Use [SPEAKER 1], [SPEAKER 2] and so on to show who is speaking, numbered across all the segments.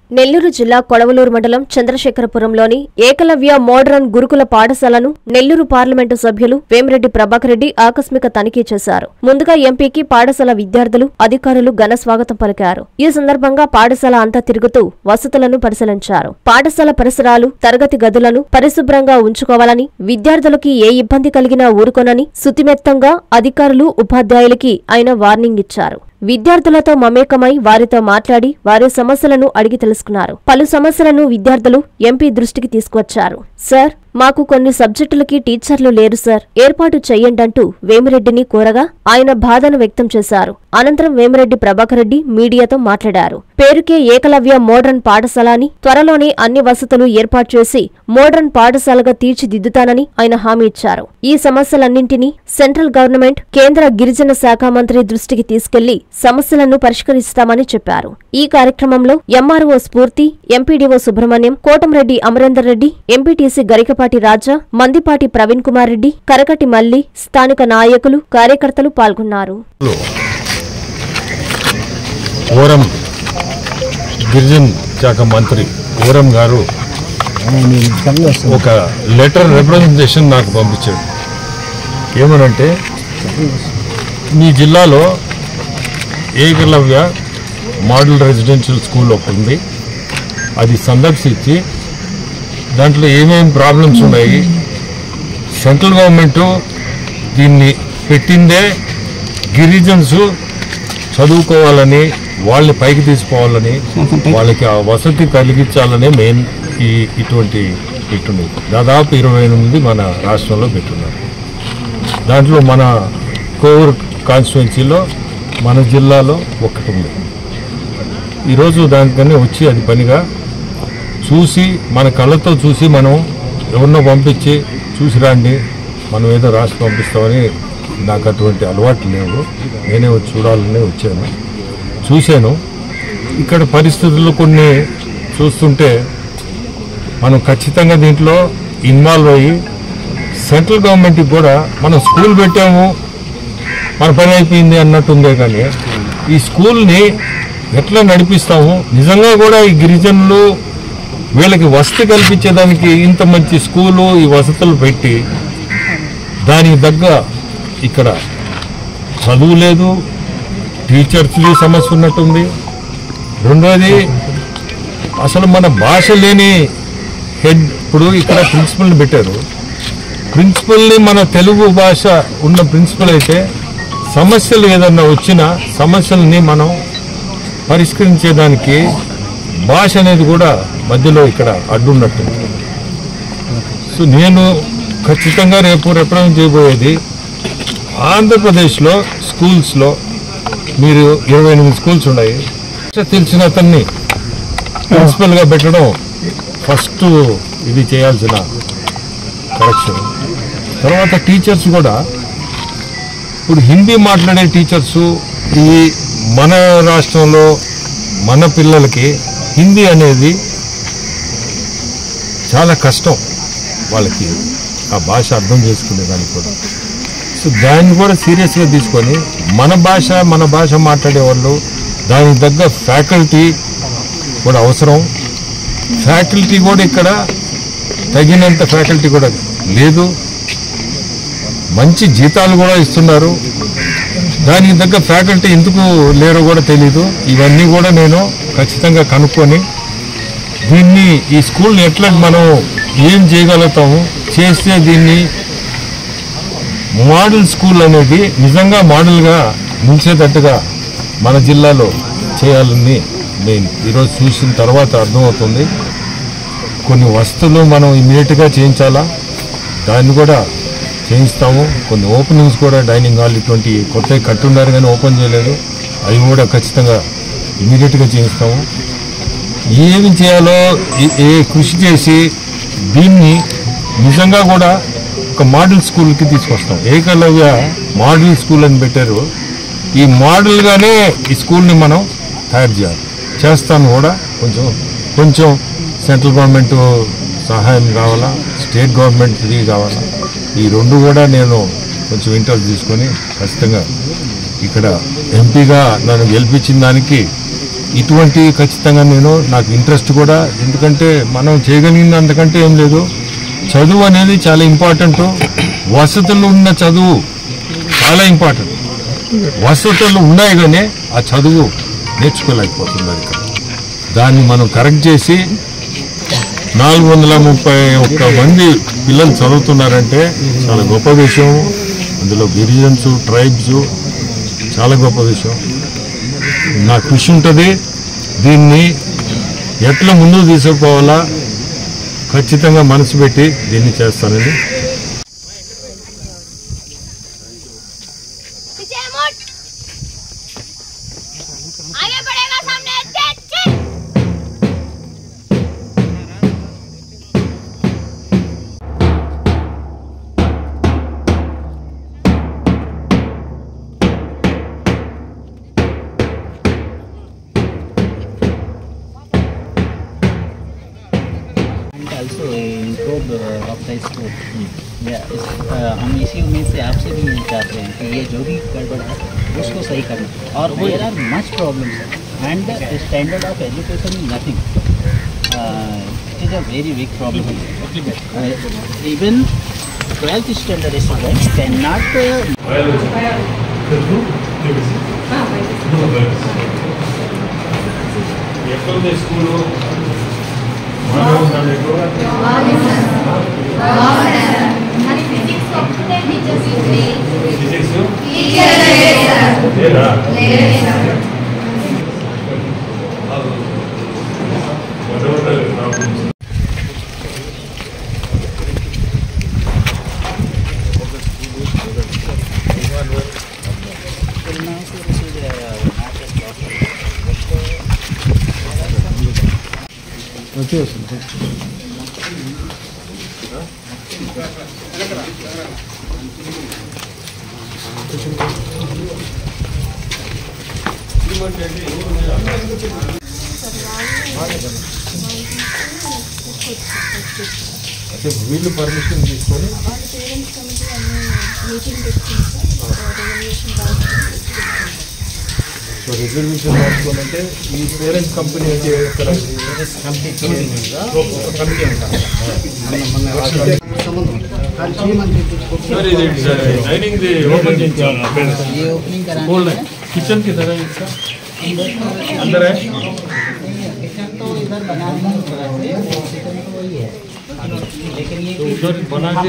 [SPEAKER 1] నెల్లూరు జిల్లా కొడవలూరు మండలం చంద్రశేఖరపురంలోని ఏకలవ్య మోడరన్ గురుకుల పాఠశాలను నెల్లూరు పార్లమెంటు సభ్యులు వేమిరెడ్డి ప్రభాకర్ రెడ్డి ఆకస్మిక తనిఖీ చేశారు. ముందుగా ఎంపీకి పాఠశాల విద్యార్థులు, అధికారులు ఘన స్వాగతం పలికారు. ఈ సందర్భంగా పాఠశాల అంతా తిరుగుతూ వసతులను పరిశీలించారు. పాఠశాల పరిసరాలు, తరగతి గదులను పరిశుభ్రంగా ఉంచుకోవాలని, విద్యార్థులకి ఏ ఇబ్బంది కలిగినా ఊరుకోనని సుతిమెత్తంగా అధికారులు, ఉపాధ్యాయులకి ఆయన వార్నింగ్ ఇచ్చారు. విద్యార్థులతో మమేకమై వారితో మాట్లాడి వారి సమస్యలను అడిగి తెలుసుకున్నారు. పలు సమస్యలను విద్యార్థులు ఎంపీ దృష్టికి తీసుకువచ్చారు. సార్, మాకు కొన్ని సబ్జెక్టులకి టీచర్లు లేరు సార్, ఏర్పాటు చెయ్యండంటూ వేమిరెడ్డిని కోరగా ఆయన బాధను వ్యక్తం చేశారు. అనంతరం వేమిరెడ్డి ప్రభాకర్ రెడ్డి మీడియాతో మాట్లాడారు. పేరుకే ఏకలవ్య మోడరన్ పాఠశాల అని, త్వరలోనే అన్ని వసతులు ఏర్పాటు చేసి మోడరన్ పాఠశాలగా తీర్చిదిద్దుతానని ఆయన హామీ ఇచ్చారు. ఈ సమస్యలన్నింటినీ సెంట్రల్ గవర్నమెంట్, కేంద్ర గిరిజన శాఖ మంత్రి దృష్టికి తీసుకెళ్లి సమస్యలను పరిష్కరిస్తామని చెప్పారు. ఈ కార్యక్రమంలో MRO Spoorthi, MPDO Subrahmanyam, Kotamreddy Amarendar Reddy, MPTC Garikapati Raja, Mandipati Praveen Kumar Reddy, Karakati Malli, స్థానిక నాయకులు, కార్యకర్తలు పాల్గొన్నారు.
[SPEAKER 2] ఓరం గిరిజన శాఖ మంత్రి ఓరం గారు ఒక లెటర్ రిప్రజెంటేషన్ నాకు పంపించాడు. ఏమనంటే, మీ జిల్లాలో ఏకలవ్య మోడల్ రెసిడెన్షియల్ స్కూల్ ఒకటి ఉంది, అది సందర్శించి దాంట్లో ఏమేమి ప్రాబ్లమ్స్ ఉన్నాయి, సెంట్రల్ గవర్నమెంట్ దీన్ని పెట్టిందే గిరిజన్స్ చదువుకోవాలని, వాళ్ళని పైకి తీసుకోవాలని, వాళ్ళకి ఆ వసతి కలిగించాలనే మెయిన్ ఇటువంటి పెట్టున్నాయి. దాదాపు 28 మన రాష్ట్రంలో పెట్టున్నారు. దాంట్లో మన కోవూరు కాన్స్టిట్యున్సీలో మన జిల్లాలో ఒకటి ఉంది. ఈరోజు దానికన్నా వచ్చి అది పనిగా చూసి, మన కళ్ళతో చూసి, మనం ఎవరినో పంపించి చూసి రండి, మనం ఏదో రాసి పంపిస్తామని నాకు అటువంటి అలవాట్లు లేవు. నేనే వచ్చి చూడాలని వచ్చాను, చూశాను. ఇక్కడ పరిస్థితులు కొన్ని చూస్తుంటే మనం ఖచ్చితంగా దీంట్లో ఇన్వాల్వ్ అయ్యి సెంట్రల్ గవర్నమెంట్కి కూడా మనం స్కూల్ పెట్టాము, మన పని అయిపోయింది అన్నట్టుందే. కానీ ఈ స్కూల్ని ఎట్లా నడిపిస్తాము, నిజంగా కూడా ఈ గిరిజనులు వీళ్ళకి వసతి కల్పించేదానికి ఇంత మంచి స్కూలు, ఈ వసతులు పెట్టి దానికి తగ్గ ఇక్కడ చదువు లేదు, టీచర్స్లు సమస్య ఉన్నట్టుంది. రెండోది, అసలు మన భాష లేని హెడ్, ఇప్పుడు ఇక్కడ ప్రిన్సిపల్ని పెట్టారు. ప్రిన్సిపల్ని మన తెలుగు భాష ఉన్న ప్రిన్సిపల్ అయితే సమస్యలు ఏదన్నా వచ్చినా సమస్యల్ని మనం పరిష్కరించేదానికి భాష అనేది కూడా మధ్యలో ఇక్కడ అడ్డున్నట్టుంది. సో నేను ఖచ్చితంగా రేపు రిప్రజెంట్ చేయబోయేది, ఆంధ్రప్రదేశ్లో స్కూల్స్లో మీరు 28 స్కూల్స్ ఉన్నాయి, తెలిసిన అతన్ని ప్రిన్సిపల్గా పెట్టడం ఫస్ట్ ఇది చేయాల్సిన కరెక్షన్. తర్వాత టీచర్స్ కూడా, ఇప్పుడు హిందీ మాట్లాడే టీచర్సు ఈ మన రాష్ట్రంలో మన పిల్లలకి హిందీ అనేది చాలా కష్టం, వాళ్ళకి ఆ భాష అర్థం చేసుకునేదానికి కూడా. సో దాన్ని కూడా సీరియస్గా తీసుకొని మన భాష మాట్లాడే వాళ్ళు, దానికి తగ్గ ఫ్యాకల్టీ కూడా అవసరం. ఫ్యాకల్టీ కూడా ఇక్కడ తగినంత ఫ్యాకల్టీ కూడా లేదు, మంచి జీతాలు కూడా ఇస్తున్నారు, దానికి తగ్గ ఫ్యాకల్టీ ఎందుకు లేరో కూడా తెలీదు. ఇవన్నీ కూడా నేను ఖచ్చితంగా కనుక్కొని దీన్ని, ఈ స్కూల్ని ఎట్లా మనం ఏం చేయగలుగుతాము, చేస్తే దీన్ని మోడల్ స్కూల్ అనేది నిజంగా మోడల్గా నిలిచేటట్టుగా మన జిల్లాలో చేయాలని నేను ఈరోజు చూసిన తర్వాత అర్థమవుతుంది. కొన్ని వస్తువులు మనం ఇమీడియట్గా చేయించాలా, దాన్ని కూడా చేయిస్తాము. కొన్ని ఓపెనింగ్స్ కూడా, డైనింగ్ హాల్ ఇటువంటి కొత్తవి కట్టున్నారు కానీ ఓపెన్ చేయలేదు, అవి కూడా ఖచ్చితంగా ఇమీడియట్గా చేయిస్తాము. ఏమి చేయాలో కృషి చేసి దీన్ని నిజంగా కూడా ఒక మోడల్ స్కూల్కి తీసుకొస్తాం. ఏకలవ్య మోడల్ స్కూల్ అని పెట్టారు. ఈ మోడల్గానే ఈ స్కూల్ని మనం తయారు చేయాలి, చేస్తాను కూడా. కొంచెం సెంట్రల్ గవర్నమెంట్ సహాయం కావాలా, స్టేట్ గవర్నమెంట్ది కావాలా, ఈ రెండు కూడా నేను కొంచెం ఇంట్రెస్ట్ తీసుకొని ఖచ్చితంగా ఇక్కడ ఎంపీగా నన్ను గెలిపించిన దానికి ఇటువంటివి ఖచ్చితంగా నాకు ఇంట్రెస్ట్ కూడా, ఎందుకంటే మనం చేయగలిగింది అంతకంటే ఏం లేదు. చదువు అనేది చాలా ఇంపార్టెంట్. వసతులు ఉన్న చదువు చాలా ఇంపార్టెంట్. వసతులు ఉన్నాయి కానీ ఆ చదువు నేర్చుకోలేకపోతుంది. అది దాన్ని మనం కరెక్ట్ చేసి 431 మంది పిల్లలు చదువుతున్నారంటే చాలా గొప్ప విషయం. అందులో గిరిజన్స్, ట్రైబ్స్, చాలా గొప్ప విషయం. నాకు కృషి ఉంటుంది. దీన్ని ఎట్లా ముందుకు తీసుకుపోవాలా ఖచ్చితంగా మనసు పెట్టి దీన్ని చేస్తానని.
[SPEAKER 3] Also improve ऑक्साइड स्कोर हम इसी उम्मीद से आपसे भी चाहते हैं कि ये जो भी गड़बड़ है उसको सही करना. और there are much problems and standard of education is nothing. It is a very big problem. Even 12th standard students can not
[SPEAKER 2] అంటే వీళ్ళు పర్మిషన్ తీసుకొని సో రిజర్వేషన్ రాసుకోవాలంటే ఈ పేరెంట్స్ కంపెనీ అయితే डाइनिंग ओपन किचन की तरह इसका अंदर है.
[SPEAKER 3] किचन तो इधर बना है, किचन तो वही है, लेकिन ये
[SPEAKER 2] उधर बना के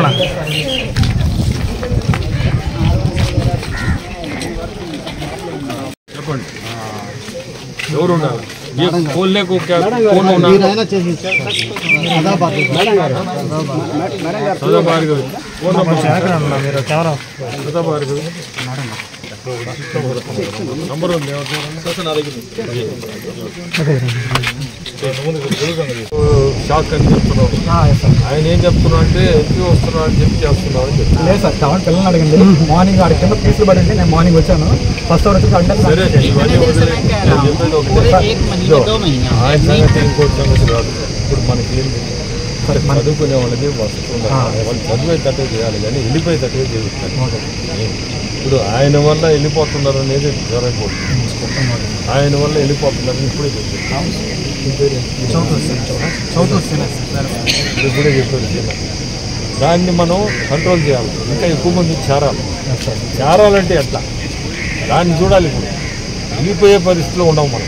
[SPEAKER 2] ఎవరు ఉండాలి खोलने को क्या कौन होना सदा भार्गव कौन सदा भार्गव నంబర్ ఉంది షాక్ అని చెప్తున్నావు. ఆయన ఏం చెప్తున్నా అంటే ఎంపీ వస్తున్నా అని చెప్పి చేస్తున్నావు అని చెప్పి.
[SPEAKER 4] లేదు సార్, కావాలి పిల్లల్ని అడిగింది. మార్నింగ్ ఆడ కింద పీసులు పడింది, నేను మార్నింగ్ వచ్చాను. ఫస్ట్ అవర్ వచ్చి
[SPEAKER 2] సరే ఇవన్నీ వదిలే చెప్పేది ఒకటి. ఆయన సంగతి ఇంకోటి సంగతి కాదు. ఇప్పుడు మనకి ఏంటి సరే చదువుకునే వాళ్ళకి వస్తుంది, వాళ్ళు చదివేటట్టే చేయాలి కానీ వెళ్ళిపోయేటట్టుగా చేస్తారు. ఇప్పుడు ఆయన వల్ల వెళ్ళిపోతున్నారు అనేది జరగకూడదు. ఆయన వల్ల వెళ్ళిపోతున్నారని ఇప్పుడే చెప్పారు. ఇప్పుడే చెప్పారు. దాన్ని మనం కంట్రోల్ చేయాలి. ఇంకా ఎక్కువ మంది చేరాలంటే ఎట్లా దాన్ని చూడాలి. ఇప్పుడు వెళ్ళిపోయే పరిస్థితిలో ఉండవు మనం.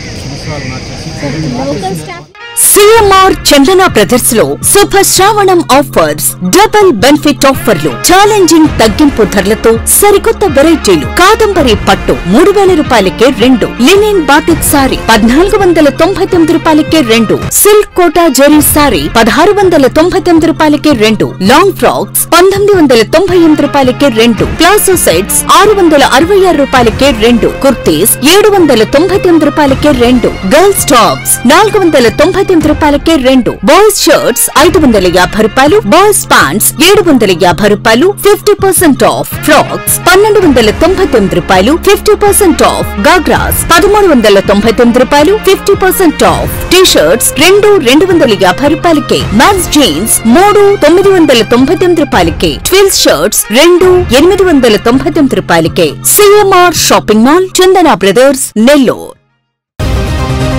[SPEAKER 5] సిఎంఆర్ చందన బ్రదర్స్ లో శుభ శ్రావణం ఆఫర్స్, డబుల్ బెనిఫిట్ ఆఫర్లు, ఛాలెంజింగ్ తగ్గింపు ధరలతో సరికొత్త వెరైటీలు. కాదంబరి పట్టు 3000 రూపాయలకే 2, లినిన్ బాటిక్ సారీ 1499 రూపాయలకే 2, సిల్క్ కోటా జెరీ సారీ 1699 రూపాయలకే 2, లాంగ్ ఫ్రాక్స్ 1998 రూపాయలకే 2, ప్లాజో సెట్స్ 666 రూపాయలకే 2, కుర్తీస్ 799 రూపాయలకే 2, గర్ల్స్ టాప్స్ 499 రూపాయలకే 2, బాయ్స్ షర్ట్స్ 550 రూపాయలు, బాయ్స్ ప్యాంట్స్ 750 రూపాయలు 50% ఆఫ్, ఫ్రాక్స్ 1299 రూపాయలు 50% ఆఫ్, గాగ్రాస్ 1399 రూపాయలు 50% ఆఫ్, టీ షర్ట్స్ 250 రూపాయలకే, మ్యాక్స్ జీన్స్ 999 రూపాయలకే, ట్విల్స్ షర్ట్స్ 899 రూపాయలకే. CMR shopping mall, Chandana Brothers, Nellore.
[SPEAKER 6] है।